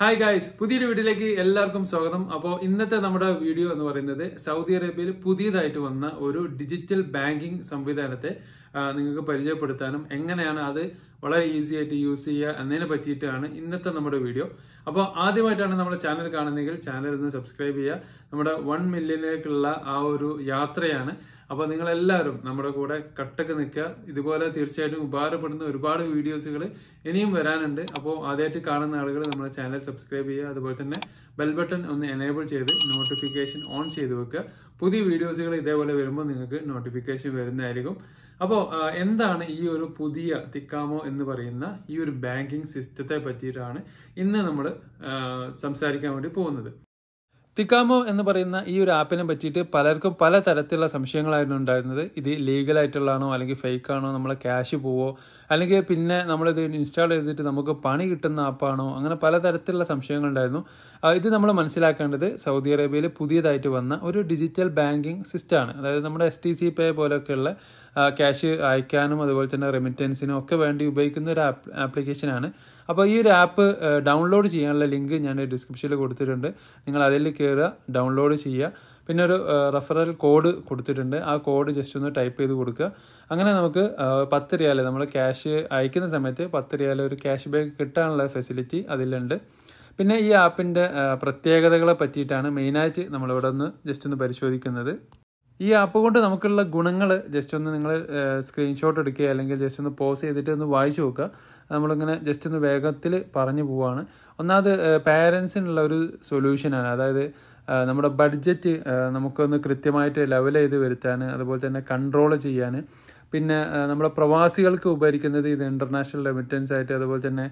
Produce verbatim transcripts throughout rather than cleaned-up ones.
Hi guys, പുതിയൊരു വീഡിയോയിലേക്ക് എല്ലാവർക്കും സ്വാഗതം. അപ്പോൾ ഇന്നത്തെ നമ്മുടെ വീഡിയോ എന്ന് പറയുന്നത് സൗദി അറേബ്യയിൽ പുതിയതായിട്ട് വന്ന ഒരു ഡിജിറ്റൽ ബാങ്കിങ് സംവിധാനത്തെ നിങ്ങൾക്ക് പരിചയപ്പെടുത്താനും എങ്ങനെയാണ് അത് വളരെ ഈസി ആയിട്ട് യൂസ് ചെയ്യുക എന്നതിനെ പറ്റിയിട്ടാണ് ഇന്നത്തെ നമ്മുടെ വീഡിയോ. അപ്പോൾ ആദ്യമായിട്ടാണ് നമ്മുടെ ചാനൽ കാണുന്നതെങ്കിൽ ചാനൽ ഒന്ന് സബ്സ്ക്രൈബ് ചെയ്യുക. നമ്മുടെ വൺ മില്യണിലേക്കുള്ള ആ ഒരു യാത്രയാണ്. അപ്പോൾ നിങ്ങളെല്ലാവരും നമ്മുടെ കൂടെ കട്ടക്ക് നിൽക്കുക. ഇതുപോലെ തീർച്ചയായിട്ടും ഉപകാരപ്പെടുന്ന ഒരുപാട് വീഡിയോസുകൾ ഇനിയും വരാനുണ്ട്. അപ്പോൾ ആദ്യമായിട്ട് കാണുന്ന ആളുകൾ നമ്മുടെ ചാനൽ സബ്സ്ക്രൈബ് ചെയ്യുക. അതുപോലെ തന്നെ ബെൽ ബട്ടൺ ഒന്ന് എനേബിൾ ചെയ്ത് നോട്ടിഫിക്കേഷൻ ഓൺ ചെയ്ത് വെക്കുക. പുതിയ വീഡിയോസുകൾ ഇതേപോലെ വരുമ്പോൾ നിങ്ങൾക്ക് നോട്ടിഫിക്കേഷൻ വരുന്നതായിരിക്കും. അപ്പോൾ എന്താണ് ഈ ഒരു പുതിയ തിക്കാമോ എന്ന് പറയുന്ന ഈ ഒരു ബാങ്കിങ് സിസ്റ്റത്തെ പറ്റിയിട്ടാണ് ഇന്ന് നമ്മൾ സംസാരിക്കാൻ വേണ്ടി പോകുന്നത്. തിക്കാമോ എന്ന് പറയുന്ന ഈ ഒരു ആപ്പിനെ പറ്റിയിട്ട് പലർക്കും പല തരത്തിലുള്ള സംശയങ്ങളായിരുന്നു ഉണ്ടായിരുന്നത്. ഇത് ലീഗലായിട്ടുള്ളതാണോ അല്ലെങ്കിൽ ഫേക്ക് ആണോ, നമ്മളെ ക്യാഷ് പോവോ, അല്ലെങ്കിൽ പിന്നെ നമ്മളിത് ഇൻസ്റ്റാൾ ചെയ്തിട്ട് നമുക്ക് പണി കിട്ടുന്ന ആപ്പാണോ, അങ്ങനെ പലതരത്തിലുള്ള സംശയങ്ങളുണ്ടായിരുന്നു. ഇത് നമ്മൾ മനസ്സിലാക്കേണ്ടത് സൗദി അറേബ്യയിൽ പുതിയതായിട്ട് വന്ന ഒരു ഡിജിറ്റൽ ബാങ്കിങ് സിസ്റ്റമാണ്. അതായത് നമ്മുടെ എസ് ടി സി പേ പോലെയൊക്കെയുള്ള ക്യാഷ് അയക്കാനും അതുപോലെ തന്നെ റെമിറ്റൻസിനും ഒക്കെ വേണ്ടി ഉപയോഗിക്കുന്ന ഒരു ആപ്പ് ആപ്ലിക്കേഷനാണ്. അപ്പോൾ ഈ ഒരു ആപ്പ് ഡൗൺലോഡ് ചെയ്യാനുള്ള ലിങ്ക് ഞാൻ ഡിസ്ക്രിപ്ഷനിൽ കൊടുത്തിട്ടുണ്ട്. നിങ്ങൾ അതിൽ കയറുക, ഡൗൺലോഡ് ചെയ്യുക. പിന്നെ ഒരു റെഫറൽ കോഡ് കൊടുത്തിട്ടുണ്ട്. ആ കോഡ് ജസ്റ്റ് ഒന്ന് ടൈപ്പ് ചെയ്ത് കൊടുക്കുക. അങ്ങനെ നമുക്ക് പത്ത് റിയാൽ നമ്മൾ ക്യാഷ് അയക്കുന്ന സമയത്ത് പത്ത് റിയാൽ ഒരു ക്യാഷ് ബാക്ക് കിട്ടാനുള്ള ഫെസിലിറ്റി അതിലുണ്ട്. പിന്നെ ഈ ആപ്പിൻ്റെ പ്രത്യേകതകളെ പറ്റിയിട്ടാണ് മെയിനായിട്ട് നമ്മളിവിടെ ഒന്ന് ജസ്റ്റ് ഒന്ന് പരിശോധിക്കുന്നത്. ഈ ആപ്പ് കൊണ്ട് നമുക്കുള്ള ഗുണങ്ങൾ ജസ്റ്റ് ഒന്ന് നിങ്ങൾ സ്ക്രീൻഷോട്ട് എടുക്കുക അല്ലെങ്കിൽ ജസ്റ്റ് ഒന്ന് പോസ് ചെയ്തിട്ട് ഒന്ന് വായിച്ചു നോക്കുക. നമ്മളിങ്ങനെ ജസ്റ്റ് ഒന്ന് വേഗത്തിൽ പറഞ്ഞു പോവുകയാണ്. ഒന്നാമത് പാരൻസിനുള്ള ഒരു സൊല്യൂഷനാണ്. അതായത് നമ്മുടെ ബഡ്ജറ്റ് നമുക്കൊന്ന് കൃത്യമായിട്ട് ലെവൽ ചെയ്ത് വരുത്താൻ, അതുപോലെ തന്നെ കൺട്രോൾ ചെയ്യാൻ, പിന്നെ നമ്മുടെ പ്രവാസികൾക്ക് ഉപകരിക്കുന്നത് ഇത് ഇൻ്റർനാഷണൽ റെമിറ്റൻസ് ആയിട്ട്, അതുപോലെ തന്നെ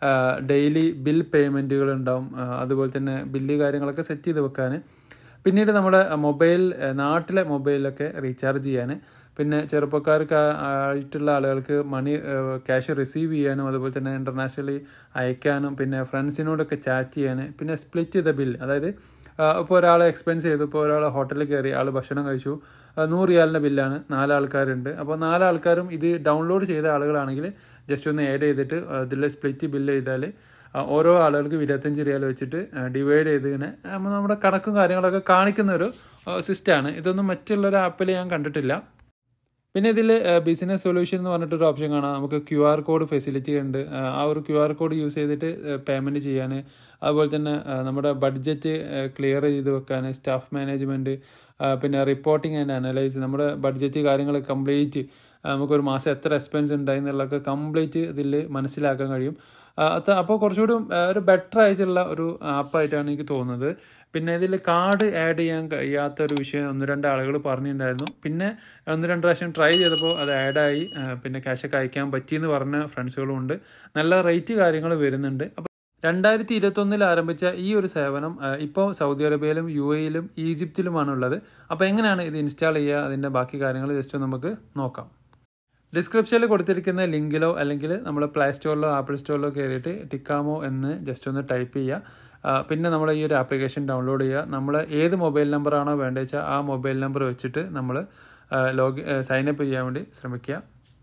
ഡെയിലി ബിൽ പേയ്മെൻറ്റുകൾ ഉണ്ടാവും, അതുപോലെ തന്നെ ബില്ല് കാര്യങ്ങളൊക്കെ സെറ്റ് ചെയ്ത് വെക്കാൻ, പിന്നീട് നമ്മുടെ മൊബൈൽ നാട്ടിലെ മൊബൈലൊക്കെ റീചാർജ് ചെയ്യാൻ, പിന്നെ ചെറുപ്പക്കാർക്ക് ആയിട്ടുള്ള ആളുകൾക്ക് മണി ക്യാഷ് റിസീവ് ചെയ്യാനും അതുപോലെ തന്നെ ഇൻ്റർനാഷണലി അയക്കാനും, പിന്നെ ഫ്രണ്ട്സിനോടൊക്കെ ചാറ്റ് ചെയ്യാൻ, പിന്നെ സ്പ്ലിറ്റ് ചെയ്ത ബിൽ, അതായത് ഇപ്പോൾ ഒരാൾ എക്സ്പെൻസ് ചെയ്തു, ഇപ്പോൾ ഒരാൾ ഹോട്ടലിൽ കയറി ആൾ ഭക്ഷണം കഴിച്ചു, നൂറ് റിയാലിൻ്റെ ബില്ലാണ്, നാലാൾക്കാരുണ്ട്. അപ്പോൾ നാലാൾക്കാരും ഇത് ഡൗൺലോഡ് ചെയ്ത ആളുകളാണെങ്കിൽ ജസ്റ്റ് ഒന്ന് ആഡ് ചെയ്തിട്ട് ഇതിൽ സ്പ്ലിറ്റ് ബില്ല് ചെയ്താൽ ഓരോ ആളുകൾക്ക് ഇരുപത്തഞ്ച് റിയാൽ വെച്ചിട്ട് ഡിവൈഡ് ചെയ്ത് ഇങ്ങനെ നമ്മുടെ കണക്കും കാര്യങ്ങളൊക്കെ കാണിക്കുന്ന ഒരു സിസ്റ്റമാണ്. ഇതൊന്നും മറ്റുള്ളൊരു ആപ്പിൽ ഞാൻ കണ്ടിട്ടില്ല. പിന്നെ ഇതിൽ ബിസിനസ് സൊല്യൂഷൻ എന്ന് പറഞ്ഞിട്ടൊരു ഓപ്ഷൻ കാണാം. നമുക്ക് ക്യു ആർ കോഡ് ഫെസിലിറ്റി ഉണ്ട്. ആ ഒരു ക്യു ആർ കോഡ് യൂസ് ചെയ്തിട്ട് പേയ്മെൻറ്റ് ചെയ്യാൻ, അതുപോലെ തന്നെ നമ്മുടെ ബഡ്ജറ്റ് ക്ലിയർ ചെയ്ത് വെക്കാൻ, സ്റ്റാഫ് മാനേജ്മെൻറ്റ്, പിന്നെ റിപ്പോർട്ടിംഗ് ആൻഡ് അനലൈസ്, നമ്മുടെ ബഡ്ജറ്റ് കാര്യങ്ങൾ കംപ്ലീറ്റ് നമുക്കൊരു മാസം എത്ര എക്സ്പെൻസ് ഉണ്ടായി എന്നുള്ളതൊക്കെ കംപ്ലീറ്റ് ഇതിൽ മനസ്സിലാക്കാൻ കഴിയും. അപ്പോൾ കുറച്ചുകൂടി ഒരു ബെറ്റർ ആയിട്ടുള്ള ഒരു ആപ്പായിട്ടാണ് എനിക്ക് തോന്നുന്നത്. പിന്നെ ഇതിൽ കാർഡ് ആഡ് ചെയ്യാൻ കഴിയാത്ത ഒരു വിഷയം ഒന്ന് രണ്ട് ആളുകൾ പറഞ്ഞിട്ടുണ്ടായിരുന്നു. പിന്നെ ഒന്ന് രണ്ട് പ്രാവശ്യം ട്രൈ ചെയ്തപ്പോൾ അത് ആഡായി, പിന്നെ ക്യാഷൊക്കെ അയക്കാൻ പറ്റിയെന്ന് പറഞ്ഞ ഫ്രണ്ട്സുകളും ഉണ്ട്. നല്ല റേറ്റ് കാര്യങ്ങൾ വരുന്നുണ്ട്. അപ്പോൾ രണ്ടായിരത്തി ഇരുപത്തൊന്നിൽ ആരംഭിച്ച ഈ ഒരു സേവനം ഇപ്പോൾ സൗദി അറേബ്യയിലും യു എയിലും ഈജിപ്തിലുമാണുള്ളത്. അപ്പോൾ എങ്ങനെയാണ് ഇത് ഇൻസ്റ്റാൾ ചെയ്യുക, അതിൻ്റെ ബാക്കി കാര്യങ്ങൾ ജസ്റ്റ് നമുക്ക് നോക്കാം. ഡിസ്ക്രിപ്ഷനിൽ കൊടുത്തിരിക്കുന്ന ലിങ്കിലോ അല്ലെങ്കിൽ നമ്മൾ പ്ലേ സ്റ്റോറിലോ ആപ്പിൾ സ്റ്റോറിലോ കയറിയിട്ട് ടിക്കാമോ എന്ന് ജസ്റ്റ് ഒന്ന് ടൈപ്പ് ചെയ്യുക. പിന്നെ നമ്മൾ ഈ ഒരു ആപ്ലിക്കേഷൻ ഡൗൺലോഡ് ചെയ്യുക. നമ്മൾ ഏത് മൊബൈൽ നമ്പറാണോ വേണ്ടത് വെച്ചാൽ ആ മൊബൈൽ നമ്പർ വെച്ചിട്ട് നമ്മൾ ലോഗിൻ സൈനപ്പ് ചെയ്യാൻ വേണ്ടി ശ്രമിക്കുക.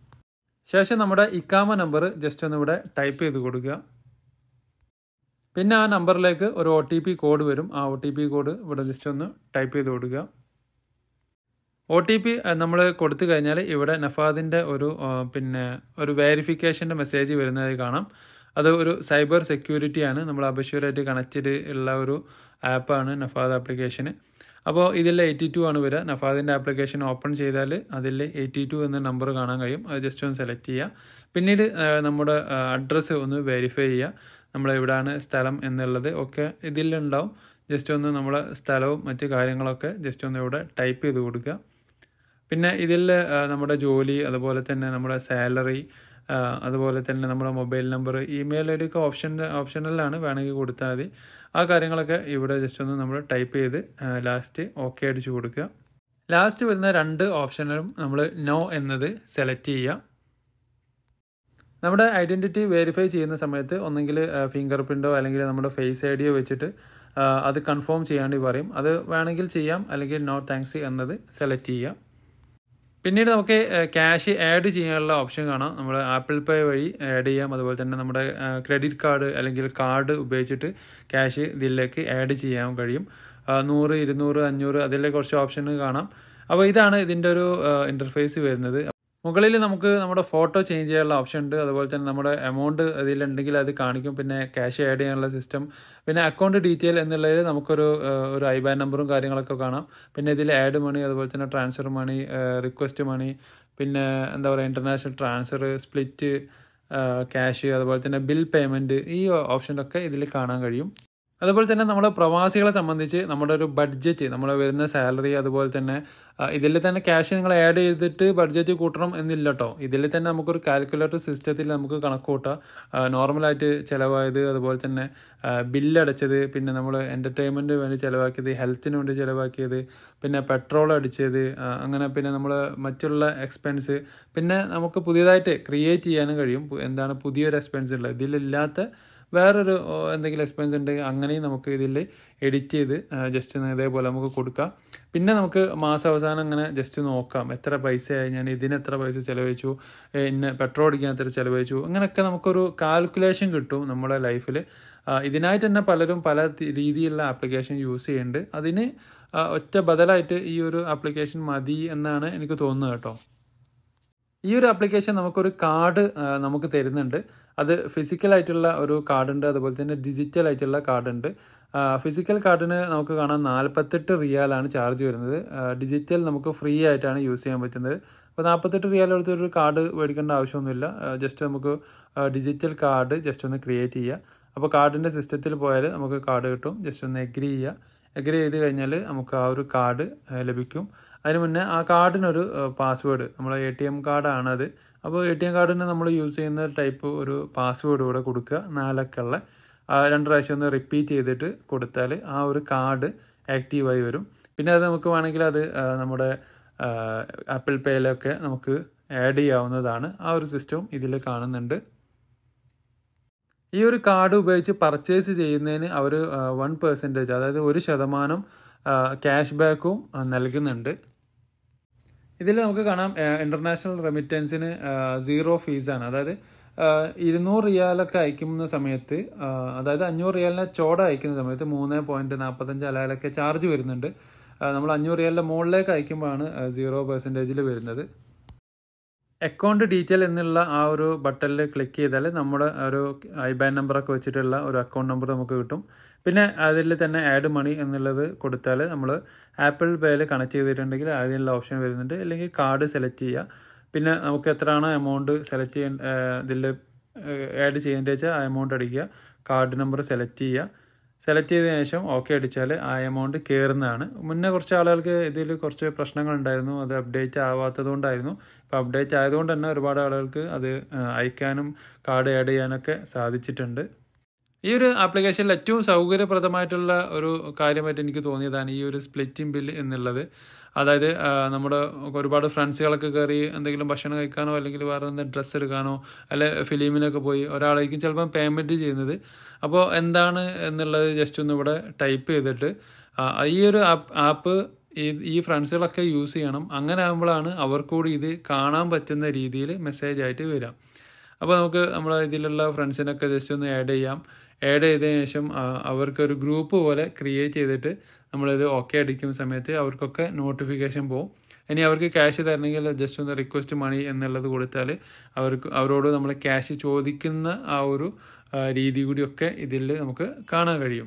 ശേഷം നമ്മുടെ ഇക്കാമ നമ്പർ ജസ്റ്റ് ഒന്ന് ഇവിടെ ടൈപ്പ് ചെയ്ത് കൊടുക്കുക. പിന്നെ ആ നമ്പറിലേക്ക് ഒരു ഒ ടി പി കോഡ് വരും. ആ ഒ ടി പി കോഡ് ഇവിടെ ജസ്റ്റ് ഒന്ന് ടൈപ്പ് ചെയ്ത് കൊടുക്കുക. ഒ ടി പി നമ്മൾ കൊടുത്തു കഴിഞ്ഞാൽ ഇവിടെ നഫാദിൻ്റെ ഒരു പിന്നെ ഒരു വെരിഫിക്കേഷൻ്റെ മെസ്സേജ് വരുന്നതായി കാണാം. അത് ഒരു സൈബർ സെക്യൂരിറ്റിയാണ്. നമ്മൾ അബഷ്വറായിട്ട് കണക്റ്റഡ് ഉള്ള ഒരു ആപ്പാണ് നഫാദ് ആപ്ലിക്കേഷന്. അപ്പോൾ ഇതിൽ എയ്റ്റി ടു ആണ് വരിക. നഫാദിൻ്റെ ആപ്ലിക്കേഷൻ ഓപ്പൺ ചെയ്താൽ അതിൽ എയ്റ്റി ടു എന്ന നമ്പർ കാണാൻ കഴിയും. അത് ജസ്റ്റ് ഒന്ന് സെലക്ട് ചെയ്യുക. പിന്നീട് നമ്മുടെ അഡ്രസ്സ് ഒന്ന് വെരിഫൈ ചെയ്യുക. നമ്മൾ എവിടെയാണ് സ്ഥലം എന്നുള്ളത് ഒക്കെ ഇതിലുണ്ടാവും. ജസ്റ്റ് ഒന്ന് നമ്മളെ സ്ഥലവും മറ്റ് കാര്യങ്ങളൊക്കെ ജസ്റ്റ് ഒന്ന് ഇവിടെ ടൈപ്പ് ചെയ്ത് കൊടുക്കുക. പിന്നെ ഇതിൽ നമ്മുടെ ജോലി, അതുപോലെ തന്നെ നമ്മുടെ സാലറി, അതുപോലെ തന്നെ നമ്മുടെ mobile number, email I D ഒക്കെ ഓപ്ഷൻ ഓപ്ഷനലാണ്, വേണമെങ്കിൽ കൊടുത്താൽ മതി. ആ കാര്യങ്ങളൊക്കെ ഇവിടെ ജസ്റ്റ് ഒന്ന് നമ്മൾ ടൈപ്പ് ചെയ്ത് ലാസ്റ്റ് ഓക്കെ അടിച്ച് കൊടുക്കുക. ലാസ്റ്റ് വരുന്ന രണ്ട് ഓപ്ഷനിലും നമ്മൾ നോ എന്നത് സെലക്ട് ചെയ്യുക. നമ്മുടെ ഐഡൻറ്റിറ്റി വെരിഫൈ ചെയ്യുന്ന സമയത്ത് ഒന്നെങ്കിൽ ഫിംഗർ പ്രിൻറ്റോ അല്ലെങ്കിൽ നമ്മുടെ ഫേസ് ഐ ഡിയോ വെച്ചിട്ട് അത് കൺഫേം ചെയ്യാണ്ടി പറയും. അത് വേണമെങ്കിൽ ചെയ്യാം, അല്ലെങ്കിൽ നോ താങ്ക്സ് എന്നത് സെലക്ട് ചെയ്യുക. പിന്നീട് നമുക്ക് ക്യാഷ് ആഡ് ചെയ്യാനുള്ള ഓപ്ഷൻ കാണാം. നമ്മൾ ആപ്പിൾ പേ വഴി ആഡ് ചെയ്യാം. അതുപോലെ തന്നെ നമ്മുടെ ക്രെഡിറ്റ് കാർഡ് അല്ലെങ്കിൽ കാർഡ് ഉപയോഗിച്ചിട്ട് ക്യാഷ് ഇതിലേക്ക് ആഡ് ചെയ്യാൻ കഴിയും. നൂറ് ഇരുന്നൂറ് അഞ്ഞൂറ് അതിലെ കുറച്ച് ഓപ്ഷൻ കാണാം. അപ്പോൾ ഇതാണ് ഇതിൻ്റെ ഒരു ഇൻ്റർഫേസ് വരുന്നത്. മുകളിൽ നമുക്ക് നമ്മുടെ ഫോട്ടോ ചേഞ്ച് ചെയ്യാനുള്ള ഓപ്ഷൻ ഉണ്ട്. അതുപോലെ തന്നെ നമ്മുടെ എമൗണ്ട് അതിലുണ്ടെങ്കിൽ അത് കാണിക്കും. പിന്നെ ക്യാഷ് ആഡ് ചെയ്യാനുള്ള സിസ്റ്റം, പിന്നെ അക്കൗണ്ട് ഡീറ്റെയിൽ എന്നുള്ളതിൽ നമുക്കൊരു ഒരു ഐ ബാൻ നമ്പറും കാര്യങ്ങളൊക്കെ കാണാം. പിന്നെ ഇതിൽ ആഡ് മണി, അതുപോലെ തന്നെ ട്രാൻസ്ഫർ മണി, റിക്വസ്റ്റ് മണി, പിന്നെ എന്താ പറയുക ഇൻ്റർനാഷണൽ ട്രാൻസ്ഫർ, സ്പ്ലിറ്റ് ക്യാഷ്, അതുപോലെ തന്നെ ബിൽ പേയ്മെൻറ്റ്, ഈ ഓപ്ഷനൊക്കെ ഇതിൽ കാണാൻ കഴിയും. അതുപോലെ തന്നെ നമ്മൾ പ്രവാസികളെ സംബന്ധിച്ച് നമ്മുടെ ഒരു ബഡ്ജറ്റ്, നമ്മൾ വരുന്ന സാലറി, അതുപോലെ തന്നെ ഇതിൽ തന്നെ ക്യാഷ് നിങ്ങൾ ആഡ് ചെയ്തിട്ട് ബഡ്ജറ്റ് കൂട്ടണം എന്നില്ല കേട്ടോ. ഇതിൽ തന്നെ നമുക്കൊരു കാൽക്കുലേറ്റർ സിസ്റ്റത്തിൽ നമുക്ക് കണക്ക് കൂട്ടാം. നോർമലായിട്ട് ചിലവായത്, അതുപോലെ തന്നെ ബില്ലടച്ചത്, പിന്നെ നമ്മൾ എൻ്റർടൈൻമെൻറ്റ് വേണ്ടി ചിലവാക്കിയത്, ഹെൽത്തിന് വേണ്ടി ചിലവാക്കിയത്, പിന്നെ പെട്രോൾ അടിച്ചത്, അങ്ങനെ പിന്നെ നമ്മൾ മറ്റുള്ള എക്സ്പെൻസ്, പിന്നെ നമുക്ക് പുതിയതായിട്ട് ക്രിയേറ്റ് ചെയ്യാനും കഴിയും. എന്താണ് പുതിയൊരു എക്സ്പെൻസ് ഉള്ളത്, ഇതിലില്ലാത്ത വേറൊരു എന്തെങ്കിലും എക്സ്പെൻസ് ഉണ്ടെങ്കിൽ അങ്ങനെയും നമുക്ക് ഇതിൽ എഡിറ്റ് ചെയ്ത് ജസ്റ്റ് ഇതേപോലെ നമുക്ക് കൊടുക്കാം. പിന്നെ നമുക്ക് മാസാവസാനം അങ്ങനെ ജസ്റ്റ് നോക്കാം എത്ര പൈസയായി, ഞാൻ ഇതിന് എത്ര പൈസ ചിലവഴിച്ചു, ഇന്ന് പെട്രോൾ അടിക്കാൻ എത്ര ചിലവഴിച്ചു, അങ്ങനെയൊക്കെ നമുക്കൊരു കാൽക്കുലേഷൻ കിട്ടും നമ്മുടെ ലൈഫിൽ. ഇതിനായിട്ട് തന്നെ പലരും പല രീതിയിലുള്ള ആപ്ലിക്കേഷൻ യൂസ് ചെയ്യുന്നുണ്ട്. അതിന് ഒറ്റ ബദലായിട്ട് ഈ ഒരു ആപ്ലിക്കേഷൻ മതി എന്നാണ് എനിക്ക് തോന്നുന്നത് കേട്ടോ. ഈ ഒരു ആപ്ലിക്കേഷൻ നമുക്കൊരു കാർഡ് നമുക്ക് തരുന്നുണ്ട്. അത് ഫിസിക്കലായിട്ടുള്ള ഒരു കാർഡുണ്ട്, അതുപോലെ തന്നെ ഡിജിറ്റൽ ആയിട്ടുള്ള കാർഡുണ്ട്. ഫിസിക്കൽ കാർഡിന് നമുക്ക് കാണാം നാൽപ്പത്തെട്ട് റിയാലാണ് ചാർജ് വരുന്നത്. ഡിജിറ്റൽ നമുക്ക് ഫ്രീ ആയിട്ടാണ് യൂസ് ചെയ്യാൻ പറ്റുന്നത്. അപ്പോൾ നാൽപ്പത്തെട്ട് റിയാൽ എടുത്തൊരു കാർഡ് മേടിക്കേണ്ട ആവശ്യമൊന്നുമില്ല. ജസ്റ്റ് നമുക്ക് ഡിജിറ്റൽ കാർഡ് ജസ്റ്റ് ഒന്ന് ക്രിയേറ്റ് ചെയ്യുക. അപ്പോൾ കാർഡിൻ്റെ സിസ്റ്റത്തിൽ പോയാൽ നമുക്ക് കാർഡ് കിട്ടും. ജസ്റ്റ് ഒന്ന് എഗ്രി ചെയ്യുക. എഗ്രി ചെയ്ത് കഴിഞ്ഞാൽ നമുക്ക് ആ ഒരു കാർഡ് ലഭിക്കും. അതിന് മുന്നേ ആ കാർഡിനൊരു പാസ്വേഡ്, നമ്മൾ എ ടി എം കാർഡാണത്. അപ്പോൾ എ ടി എം കാർഡിന് നമ്മൾ യൂസ് ചെയ്യുന്ന ടൈപ്പ് ഒരു പാസ്വേഡ് കൂടെ കൊടുക്കുക, നാലൊക്കെയുള്ള. രണ്ട് പ്രാവശ്യം ഒന്ന് റിപ്പീറ്റ് ചെയ്തിട്ട് കൊടുത്താൽ ആ ഒരു കാർഡ് ആക്റ്റീവായി വരും. പിന്നെ അത് നമുക്ക് വേണമെങ്കിൽ അത് നമ്മുടെ ആപ്പിൾ പേയിലൊക്കെ നമുക്ക് ആഡ് ചെയ്യാവുന്നതാണ്. ആ ഒരു സിസ്റ്റവും ഇതിൽ കാണുന്നുണ്ട്. ഈ ഒരു കാർഡ് ഉപയോഗിച്ച് പർച്ചേസ് ചെയ്യുന്നതിന് അവർ വൺ പെർസെൻറ്റേജ്, അതായത് ഒരു ശതമാനം ക്യാഷ് ബാക്കും നൽകുന്നുണ്ട്. ഇതിൽ നമുക്ക് കാണാം ഇൻ്റർനാഷണൽ റെമിറ്റൻസിന് സീറോ ഫീസാണ്. അതായത് ഇരുന്നൂറ് റിയാലൊക്കെ അയക്കുന്ന സമയത്ത്, അതായത് അഞ്ഞൂറ് റിയാലിനെ ചോട അയക്കുന്ന സമയത്ത് മൂന്ന് പോയിൻറ്റ് നാൽപ്പത്തഞ്ച് അലാലൊക്കെ ചാർജ് വരുന്നുണ്ട്. നമ്മൾ അഞ്ഞൂറ് റിയാലിൻ്റെ മുകളിലേക്ക് അയക്കുമ്പോഴാണ് സീറോ പെർസെൻറ്റേജിൽ വരുന്നത്. അക്കൗണ്ട് ഡീറ്റെയിൽ എന്നുള്ള ആ ഒരു ബട്ടണിൽ ക്ലിക്ക് ചെയ്താൽ നമ്മുടെ ഒരു ഐ ബാൻ നമ്പറൊക്കെ വെച്ചിട്ടുള്ള ഒരു അക്കൗണ്ട് നമ്പർ നമുക്ക് കിട്ടും. പിന്നെ അതിൽ തന്നെ ആഡ് മണി എന്നുള്ളത് കൊടുത്താൽ നമ്മൾ ആപ്പിൾ പേയിൽ കണക്ട് ചെയ്തിട്ടുണ്ടെങ്കിൽ അതിനുള്ള ഓപ്ഷൻ വരുന്നുണ്ട്. അല്ലെങ്കിൽ കാർഡ് സെലക്ട് ചെയ്യുക. പിന്നെ നമുക്ക് എത്രയാണോ എമൗണ്ട് സെലക്ട് ചെയ്യാൻ ഇതിൽ ആഡ് ചെയ്യേണ്ടത് വെച്ചാൽ ആ എമൗണ്ട് അടിക്കുക. കാർഡ് നമ്പർ സെലക്ട് ചെയ്യുക. സെലക്ട് ചെയ്തതിന് ശേഷം ഓക്കെ അടിച്ചാൽ ആ എമൗണ്ട് കയറുന്നതാണ്. മുന്നേ കുറച്ച് ആളുകൾക്ക് ഇതിൽ കുറച്ച് പ്രശ്നങ്ങളുണ്ടായിരുന്നു, അത് അപ്ഡേറ്റ് ആവാത്തത് കൊണ്ടായിരുന്നു. ഇപ്പോൾ അപ്ഡേറ്റ് ആയതുകൊണ്ട് തന്നെ ഒരുപാട് ആളുകൾക്ക് അത് അയക്കാനും കാർഡ് ആഡ് ചെയ്യാനൊക്കെ സാധിച്ചിട്ടുണ്ട്. ഈ ഒരു ആപ്ലിക്കേഷനിൽ ഏറ്റവും സൗകര്യപ്രദമായിട്ടുള്ള ഒരു കാര്യമായിട്ട് എനിക്ക് തോന്നിയതാണ് ഈ ഒരു സ്പ്ലിറ്റിംഗ് ബിൽ എന്നുള്ളത്. അതായത് നമ്മുടെ ഒരുപാട് ഫ്രണ്ട്സുകളൊക്കെ കയറി എന്തെങ്കിലും ഭക്ഷണം കഴിക്കാനോ അല്ലെങ്കിൽ വേറെ എന്തെങ്കിലും ഡ്രസ്സ് എടുക്കാനോ അല്ലെ ഫിലിമിനൊക്കെ പോയി ഒരാളായിരിക്കും ചിലപ്പം പേയ്മെൻറ്റ് ചെയ്യുന്നത്. അപ്പോൾ എന്താണ് എന്നുള്ളത് ജസ്റ്റ് ഒന്ന് ഇവിടെ ടൈപ്പ് ചെയ്തിട്ട് ഈ ഒരു ആപ്പ് ആപ്പ് ഈ ഈ ഫ്രണ്ട്സുകളൊക്കെ യൂസ് ചെയ്യണം. അങ്ങനെ ആകുമ്പോഴാണ് അവർക്കൂടി ഇത് കാണാൻ പറ്റുന്ന രീതിയിൽ മെസ്സേജ് ആയിട്ട് വരാം. അപ്പോൾ നമുക്ക് നമ്മൾ ഇതിലുള്ള ഫ്രണ്ട്സിനൊക്കെ ജസ്റ്റ് ഒന്ന് ആഡ് ചെയ്യാം. ആഡ് ചെയ്തതിന് ശേഷം അവർക്കൊരു ഗ്രൂപ്പ് പോലെ ക്രിയേറ്റ് ചെയ്തിട്ട് നമ്മളിത് ഓക്കെ അടിക്കുന്ന സമയത്ത് അവർക്കൊക്കെ നോട്ടിഫിക്കേഷൻ പോകും. ഇനി അവർക്ക് ക്യാഷ് തരണമെങ്കിൽ ജസ്റ്റ് ഒന്ന് റിക്വസ്റ്റ് മണി എന്നുള്ളത് കൊടുത്താൽ അവർക്ക് അവരോട് നമ്മൾ ക്യാഷ് ചോദിക്കുന്ന ആ ഒരു രീതി കൂടിയൊക്കെ ഇതിൽ നമുക്ക് കാണാൻ കഴിയും.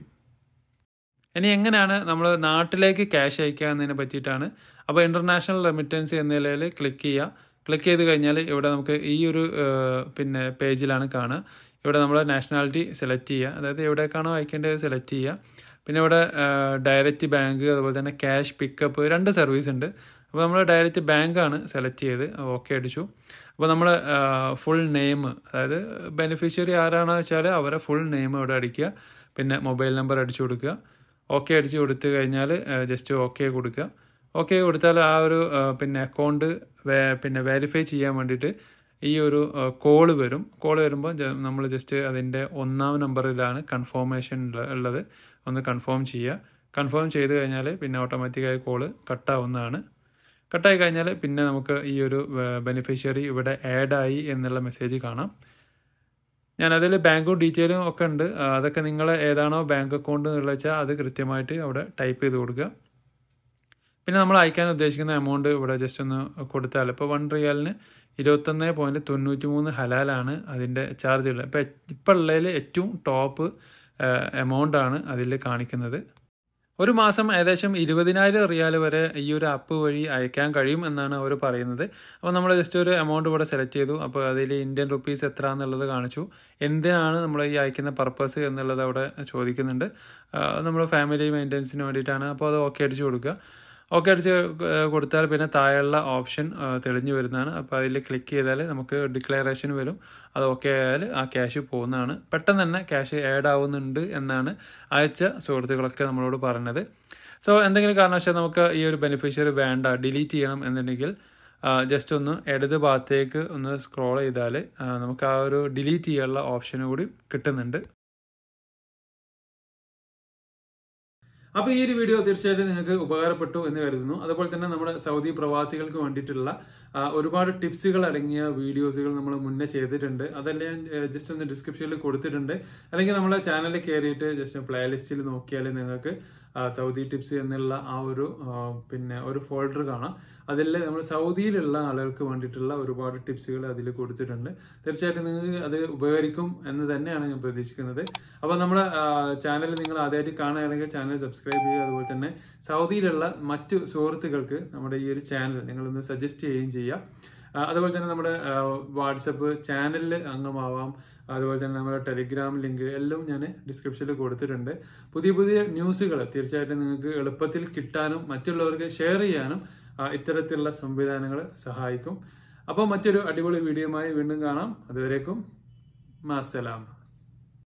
ഇനി എങ്ങനെയാണ് നമ്മൾ നാട്ടിലേക്ക് ക്യാഷ് അയക്കുക എന്നതിനെ പറ്റിയിട്ടാണ്. അപ്പോൾ ഇൻ്റർനാഷണൽ റെമിറ്റൻസ് എന്നതിൽ ക്ലിക്ക് ചെയ്യുക. ക്ലിക്ക് ചെയ്ത് കഴിഞ്ഞാൽ ഇവിടെ നമുക്ക് ഈ ഒരു പിന്നെ പേജിലാണ് കാണുക. ഇവിടെ നമ്മൾ നാഷണാലിറ്റി സെലക്ട് ചെയ്യുക, അതായത് എവിടേക്കാണോ അയക്കേണ്ടത് സെലക്ട് ചെയ്യുക. പിന്നെ ഇവിടെ ഡയറക്റ്റ് ബാങ്ക്, അതുപോലെ തന്നെ ക്യാഷ് പിക്കപ്പ്, രണ്ട് സർവീസ് ഉണ്ട്. അപ്പോൾ നമ്മൾ ഡയറക്റ്റ് ബാങ്കാണ് സെലക്ട് ചെയ്ത് ഓക്കെ അടിച്ചു. അപ്പോൾ നമ്മൾ ഫുൾ നെയിം, അതായത് ബെനിഫിഷ്യറി ആരാണെന്ന് വെച്ചാൽ അവരെ ഫുൾ നെയിം ഇവിടെ അടിക്കുക. പിന്നെ മൊബൈൽ നമ്പർ അടിച്ചു കൊടുക്കുക. ഓക്കെ അടിച്ച് കൊടുത്തു കഴിഞ്ഞാൽ ജസ്റ്റ് ഓക്കെ കൊടുക്കുക. ഓക്കെ കൊടുത്താൽ ആ ഒരു പിന്നെ അക്കൗണ്ട് പിന്നെ വെരിഫൈ ചെയ്യാൻ വേണ്ടിയിട്ട് ഈ ഒരു കോള് വരും. കോള് വരുമ്പോൾ നമ്മൾ ജസ്റ്റ് അതിൻ്റെ ഒന്നാം നമ്പറിലാണ് കൺഫർമേഷൻ ഉള്ളത്, ഒന്ന് കൺഫേം ചെയ്യുക. കൺഫേം ചെയ്ത് കഴിഞ്ഞാൽ പിന്നെ ഓട്ടോമാറ്റിക്കായി കോള് കട്ടാവുന്നതാണ്. കട്ടായി കഴിഞ്ഞാൽ പിന്നെ നമുക്ക് ഈ ഒരു ബെനിഫിഷ്യറി ഇവിടെ ആഡായി എന്നുള്ള മെസ്സേജ് കാണാം. ഞാനതിൽ ബാങ്കും ഡീറ്റെയിലും ഒക്കെ ഉണ്ട്. അതൊക്കെ നിങ്ങൾ ഏതാണോ ബാങ്ക് അക്കൗണ്ട് എന്നുള്ളത് വെച്ചാൽ അത് കൃത്യമായിട്ട് അവിടെ ടൈപ്പ് ചെയ്ത് കൊടുക്കുക. പിന്നെ നമ്മൾ അയക്കാൻ ഉദ്ദേശിക്കുന്ന എമൗണ്ട് ഇവിടെ ജസ്റ്റ് ഒന്ന് കൊടുത്താൽ ഇപ്പോൾ വൺ റിയാലിന് ഇരുപത്തൊന്ന് പോയിൻറ്റ് തൊണ്ണൂറ്റി മൂന്ന് ഹലാലാണ് അതിൻ്റെ ചാർജ് ഉള്ളത്. ഇപ്പോൾ ഇപ്പോൾ ഉള്ളതിൽ ഏറ്റവും ടോപ്പ് എമൗണ്ടാണ് അതിൽ കാണിക്കുന്നത്. ഒരു മാസം ഏകദേശം ഇരുപതിനായിരം റിയാൽ വരെ ഈ ഒരു ആപ്പ് വഴി അയക്കാൻ കഴിയും എന്നാണ് അവർ പറയുന്നത്. അപ്പോൾ നമ്മൾ ജസ്റ്റ് ഒരു എമൗണ്ട് ഇവിടെ സെലക്ട് ചെയ്തു. അപ്പോൾ അതിൽ ഇന്ത്യൻ റുപ്പീസ് എത്ര എന്നുള്ളത് കാണിച്ചു. എന്തിനാണ് നമ്മൾ ഈ അയക്കുന്ന പർപ്പസ് എന്നുള്ളത് അവിടെ ചോദിക്കുന്നുണ്ട്. നമ്മൾ ഫാമിലി മെയിൻ്റനൻസിന് വേണ്ടിയിട്ടാണ്. അപ്പോൾ അത് ഓക്കെ അടിച്ച് കൊടുക്കുക. ഓക്കെ അടിച്ച് കൊടുത്താൽ പിന്നെ താഴെയുള്ള ഓപ്ഷൻ തെളിഞ്ഞു വരുന്നതാണ്. അപ്പോൾ അതിൽ ക്ലിക്ക് ചെയ്താൽ നമുക്ക് ഡിക്ലറേഷൻ വരും. അത് ഓക്കെ ആയാൽ ആ ക്യാഷ് പോകുന്നതാണ്. പെട്ടെന്ന് തന്നെ ക്യാഷ് ആഡ് ആവുന്നുണ്ട് എന്നാണ് അയച്ച സുഹൃത്തുക്കളൊക്കെ നമ്മളോട് പറഞ്ഞത്. സോ എന്തെങ്കിലും കാരണവശാൽ നമുക്ക് ഈ ഒരു ബെനിഫിഷ്യറി വേണ്ട, ഡിലീറ്റ് ചെയ്യണം എന്നുണ്ടെങ്കിൽ ജസ്റ്റ് ഒന്ന് ഇടത് ഭാഗത്തേക്ക് ഒന്ന് സ്ക്രോൾ ചെയ്താൽ നമുക്ക് ആ ഒരു ഡിലീറ്റ് ചെയ്യാനുള്ള ഓപ്ഷൻ കൂടി കിട്ടുന്നുണ്ട്. അപ്പോൾ ഈ ഒരു വീഡിയോ തീർച്ചയായിട്ടും നിങ്ങൾക്ക് ഉപകാരപ്പെട്ടു എന്ന് കരുതുന്നു. അതുപോലെ തന്നെ നമ്മുടെ സൗദി പ്രവാസികൾക്ക് വേണ്ടിയിട്ടുള്ള ഒരുപാട് ടിപ്സുകൾ അടങ്ങിയ വീഡിയോസുകൾ നമ്മൾ മുന്നേ ചെയ്തിട്ടുണ്ട്. അതെല്ലാം ഞാൻ ജസ്റ്റ് ഒന്ന് ഡിസ്ക്രിപ്ഷനിൽ കൊടുത്തിട്ടുണ്ട്. അല്ലെങ്കിൽ നമ്മളെ ചാനലിൽ കയറിയിട്ട് ജസ്റ്റ് പ്ലേ ലിസ്റ്റിൽ നോക്കിയാൽ നിങ്ങൾക്ക് സൗദി ടിപ്സ് എന്നുള്ള ആ ഒരു പിന്നെ ഒരു ഫോൾഡർ കാണാം. അതിൽ നമ്മൾ സൗദിയിലുള്ള ആളുകൾക്ക് വേണ്ടിയിട്ടുള്ള ഒരുപാട് ടിപ്സുകൾ അതിൽ കൊടുത്തിട്ടുണ്ട്. തീർച്ചയായിട്ടും നിങ്ങൾക്ക് അത് ഉപകരിക്കും എന്ന് തന്നെയാണ് ഞാൻ പ്രതീക്ഷിക്കുന്നത്. അപ്പോൾ നമ്മുടെ ചാനൽ നിങ്ങൾ ആദ്യമായിട്ട് കാണുകയാണെങ്കിൽ ചാനൽ സബ്സ്ക്രൈബ് ചെയ്യുക. അതുപോലെ തന്നെ സൗദിയിലുള്ള മറ്റു സുഹൃത്തുക്കൾക്ക് നമ്മുടെ ഈ ഒരു ചാനൽ നിങ്ങളൊന്ന് സജസ്റ്റ് ചെയ്യുകയും ചെയ്യുക. അതുപോലെ തന്നെ നമ്മുടെ വാട്സപ്പ് ചാനലിൽ അംഗമാവാം. അതുപോലെ തന്നെ നമ്മുടെ ടെലിഗ്രാം ലിങ്ക് എല്ലാം ഞാൻ ഡിസ്ക്രിപ്ഷനിൽ കൊടുത്തിട്ടുണ്ട്. പുതിയ പുതിയ ന്യൂസുകൾ തീർച്ചയായിട്ടും നിങ്ങൾക്ക് എളുപ്പത്തിൽ കിട്ടാനും മറ്റുള്ളവർക്ക് ഷെയർ ചെയ്യാനും ഇത്തരത്തിലുള്ള സംവിധാനങ്ങൾ സഹായിക്കും. അപ്പോൾ മറ്റൊരു അടിപൊളി വീഡിയോയുമായി വീണ്ടും കാണാം. അതുവരേക്കും മാസ്സലാം.